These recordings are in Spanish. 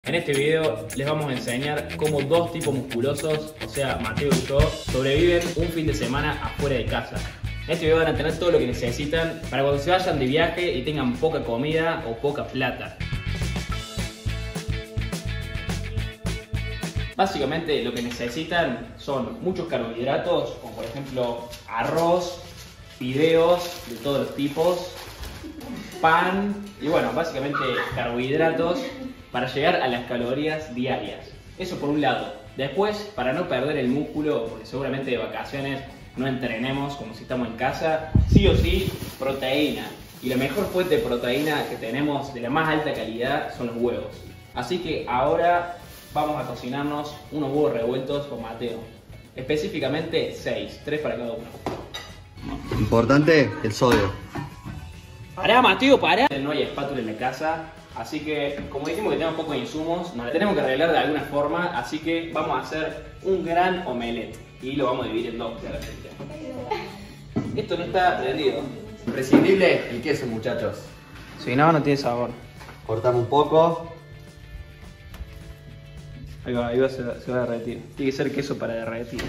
En este video les vamos a enseñar cómo dos tipos musculosos, o sea Mateo y yo, sobreviven un fin de semana afuera de casa. En este video van a tener todo lo que necesitan para cuando se vayan de viaje y tengan poca comida o poca plata. Básicamente lo que necesitan son muchos carbohidratos, como por ejemplo arroz, fideos de todos los tipos, pan y bueno, básicamente carbohidratos para llegar a las calorías diarias. Eso por un lado. Después, para no perder el músculo, porque seguramente de vacaciones no entrenemos como si estamos en casa, sí o sí, proteína. Y la mejor fuente de proteína que tenemos de la más alta calidad son los huevos. Así que ahora vamos a cocinarnos unos huevos revueltos con Mateo. Específicamente 6, 3 para cada uno. Importante, el sodio. Pará, Mateo, pará. No hay espátula en la casa. Así que, como dijimos que tenemos pocos insumos, nos la tenemos que arreglar de alguna forma, así que vamos a hacer un gran omelette y lo vamos a dividir en dos, claramente. Esto no está prendido. Imprescindible el queso, muchachos. Si no, no tiene sabor. Cortamos un poco. Ahí va, se va a derretir. Tiene que ser queso para derretir.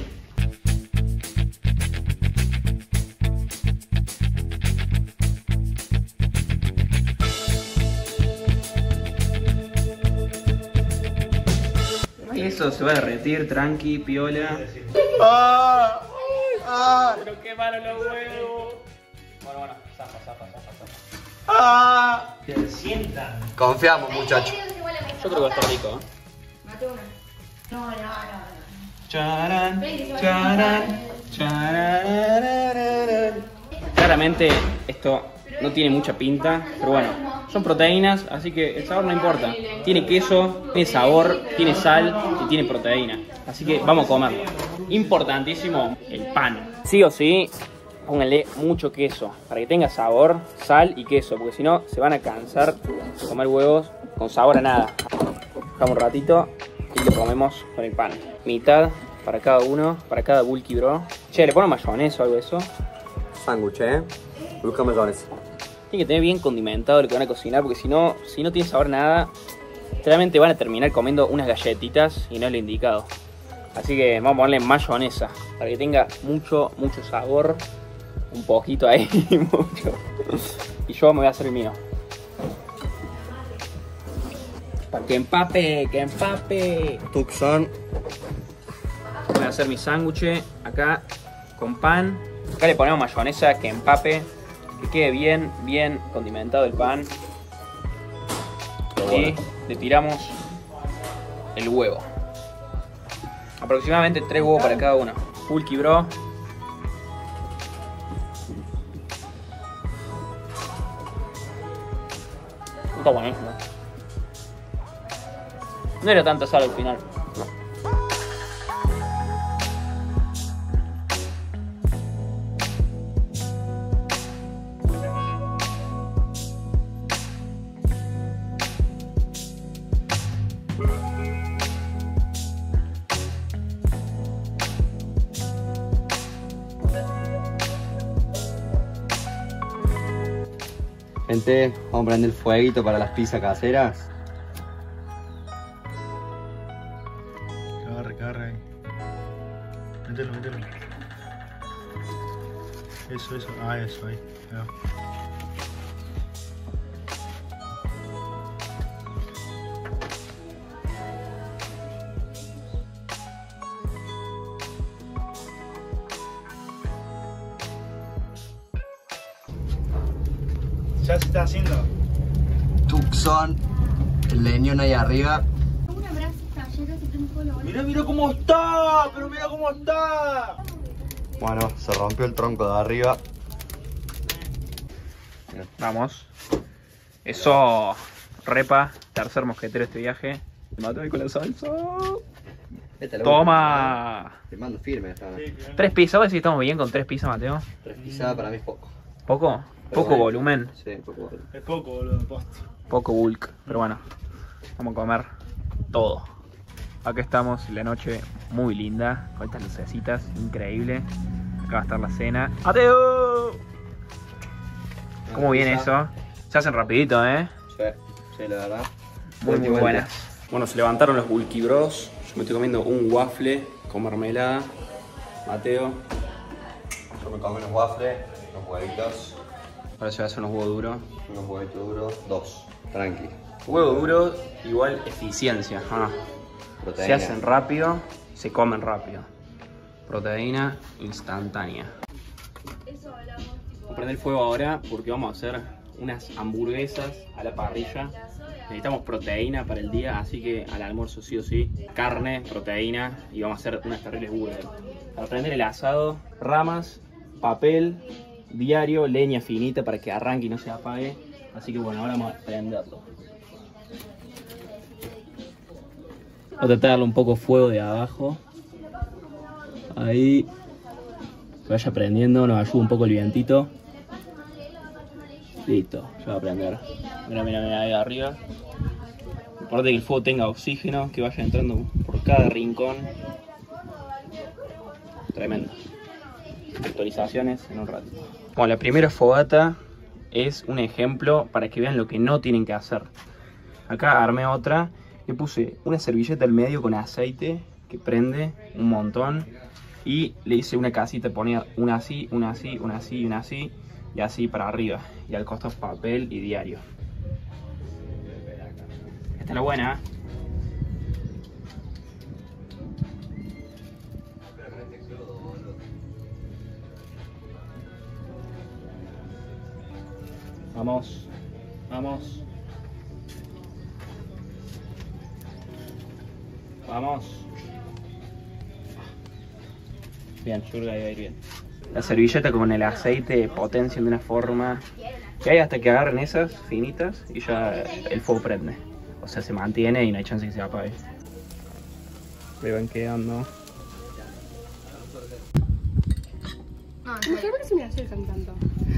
Eso se va a derretir, tranqui, piola. Pero qué malo los huevos. Bueno, zafa. Se sientan. Confiamos, muchachos. Yo creo que va a estar rico, ¿eh? Mate una. No. Charan, charan. Claramente esto no tiene mucha pinta, pero bueno, son proteínas, así que el sabor no importa. Tiene queso, tiene sabor, tiene sal y tiene proteína. Así que vamos a comerlo. Importantísimo, el pan. Sí o sí, pónganle mucho queso para que tenga sabor, sal y queso, porque si no se van a cansar de comer huevos con sabor a nada. Dejamos un ratito y lo comemos con el pan. Mitad para cada uno, para cada bulky bro. Che, ¿le ponen mayonesa o algo de eso? Sándwich, busca mayonesa. Tiene que tener bien condimentado lo que van a cocinar, porque si no tiene sabor nada, realmente van a terminar comiendo unas galletitas y no es lo indicado. Así que vamos a ponerle mayonesa para que tenga mucho sabor, un poquito ahí, mucho. Y yo me voy a hacer el mío. Para que empape. Tucson. Voy a hacer mi sándwich acá con pan. Acá le ponemos mayonesa que empape. Que quede bien condimentado el pan. Y le tiramos el huevo. Aproximadamente 3 huevos para cada uno. Bulky bro. Está buenísimo. No era tanta sal al final. Gente, vamos a prender el fueguito para las pizzas caseras. Que agarre ahí. Mételo. Eso. Eso, ahí. Ahí va. Ya se está haciendo. Tucson, el leñón ahí arriba. Un abrazo, taller, se prende fuego. Mira cómo está, pero mira cómo está. Bueno, se rompió el tronco de arriba. Vamos. Eso, repa, tercer mosquetero este viaje. Me mató ahí con la salsa. Toma. Te mando firme esta. 3 pizzas, a ver si estamos bien con 3 pizzas, Mateo. 3 pizzas para mí es poco. ¿Poco? Pero Poco bueno. volumen, Sí, poco. Es poco, boludo, poste. poco bulk, pero bueno, vamos a comer todo. Acá estamos, la noche muy linda, con estas lucecitas, increíble. Acá va a estar la cena. ¡Mateo! ¿Cómo viene eso? Se hacen rapidito, ¿eh? Sí, la verdad. Muy buenas. Bueno, se levantaron los Bulky Bros. Yo me estoy comiendo un waffle con mermelada. Mateo. Yo me comí unos waffles, unos huevitos, Ahora se va a hacer unos huevos duros. unos huevitos duros, 2. Tranqui. Huevo duro igual eficiencia. Proteína. Se hacen rápido, se comen rápido. Proteína instantánea. Voy a prender el fuego ahora porque vamos a hacer unas hamburguesas a la parrilla. Necesitamos proteína para el día, así que al almuerzo sí o sí, carne, proteína y vamos a hacer unas terribles burgers. Para prender el asado, ramas, papel, diario, leña finita para que arranque y no se apague. Así que bueno, ahora vamos a prenderlo. Voy a tratar de darle un poco de fuego de abajo. Ahí. Que vaya prendiendo, nos ayuda un poco el vientito. Listo, ya va a prender. Mira, mira, mira, ahí arriba. Importante que el fuego tenga oxígeno, que vaya entrando por cada rincón. Tremendo. Actualizaciones en un rato. Bueno, la primera fogata es un ejemplo para que vean lo que no tienen que hacer. Acá armé otra. Le puse una servilleta al medio con aceite que prende un montón. Y le hice una casita, ponía una así, una así, una así, una así. Y así para arriba. Y al costado papel y diario. Esta es la buena. Vamos. Vamos. Vamos. Bien, yo creo que ahí va a ir bien. La servilleta con el aceite potencian de una forma que hay hasta que agarren esas finitas y ya el fuego prende. O sea, se mantiene y no hay chance que se apague. Ahí van quedando. No, creo que se me acercan tanto.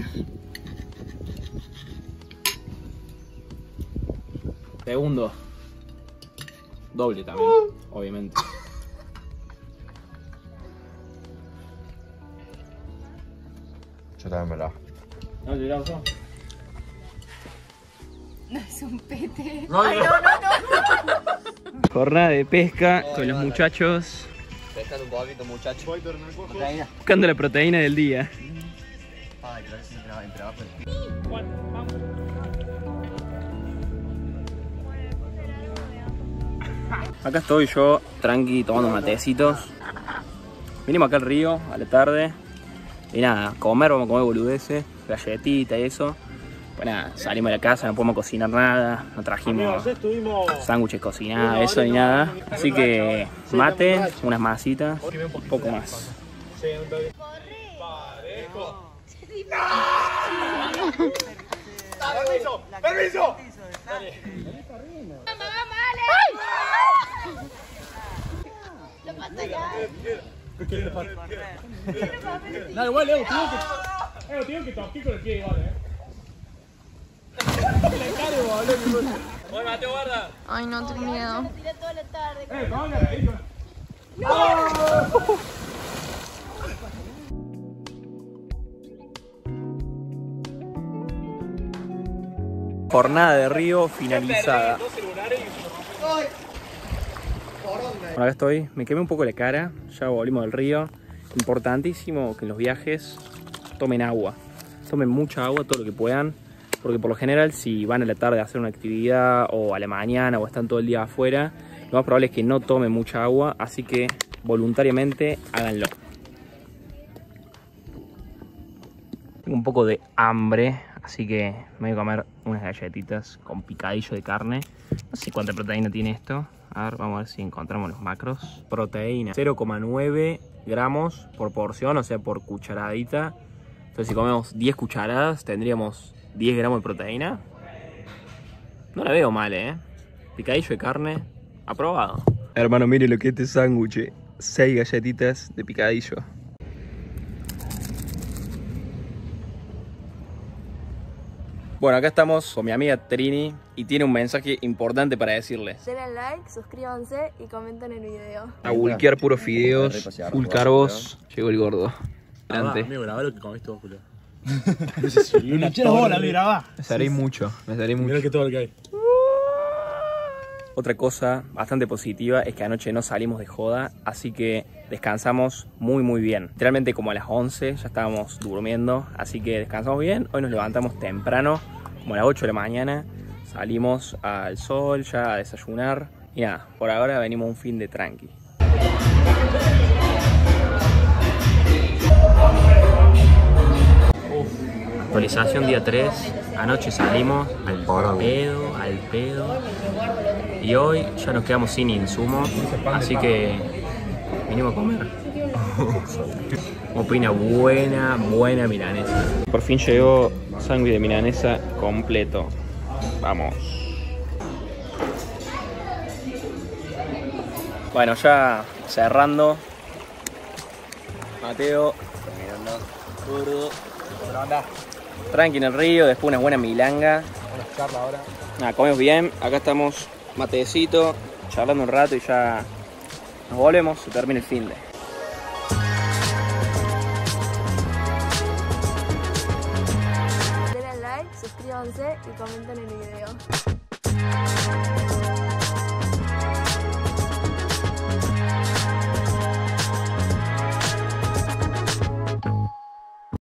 Segundo. Doble también, obviamente. Yo también me la. ¿No te eso? No es un pete. Jornada de pesca con los muchachos. Pescando un poquito, muchachos. Buscando la proteína del día. Ay, gracias, entre abajo. Acá estoy yo, tranqui, tomando matecitos. Vinimos acá al río, a la tarde. Y nada, comer, vamos a comer boludeces, galletita y eso. Pues nada, salimos de la casa, no podemos cocinar nada. No trajimos sándwiches cocinados, eso ni nada. Así que mate, unas masitas, un poco más. ¡Permiso! ¡Permiso! No, igual, tengo que tocar con el pie igual, Oye, Mateo, guarda. Ay, no, tengo miedo. Jornada de río finalizada. Bueno, acá estoy, me quemé un poco la cara, ya volvimos del río. Importantísimo que en los viajes tomen agua. Tomen mucha agua, todo lo que puedan. Porque por lo general si van a la tarde a hacer una actividad o a la mañana o están todo el día afuera, lo más probable es que no tomen mucha agua, así que voluntariamente háganlo. Tengo un poco de hambre, así que me voy a comer unas galletitas con picadillo de carne. No sé cuánta proteína tiene esto. A ver, vamos a ver si encontramos los macros. Proteína, 0,9 gramos por porción, o sea, por cucharadita. Entonces si comemos 10 cucharadas, tendríamos 10 gramos de proteína. No la veo mal, Picadillo de carne, aprobado. Hermano, mire lo que es este sándwich. 6 galletitas de picadillo. Bueno, acá estamos con mi amiga Trini y tiene un mensaje importante para decirles. Denle like, suscríbanse y comenten el video. A bulkear puros fideos, full carbos. Llegó el gordo. Adelante. Amigo, grabá lo que comiste vos, Julio. Me 1 bola, me torre. grabá. Me salí mucho, me salí mucho. Mirá que todo lo que hay. Otra cosa bastante positiva es que anoche no salimos de joda, así que descansamos muy bien. Literalmente como a las 11 ya estábamos durmiendo, así que descansamos bien. Hoy nos levantamos temprano, como a las 8 de la mañana. Salimos al sol ya a desayunar. Y nada, por ahora venimos un fin de tranqui. Actualización día 3. Anoche salimos al pedo. Y hoy ya nos quedamos sin insumos, así que vinimos a comer. Opina buena milanesa. Por fin llegó sándwich de milanesa completo. Vamos. Bueno, ya cerrando. Mateo. Gordo. Tranqui en el río, después una buena milanga. Nada, comemos bien. Acá estamos, matecito, charlando un rato y ya nos volvemos. Se termina el finde. Denle like, suscríbanse y comenten el video.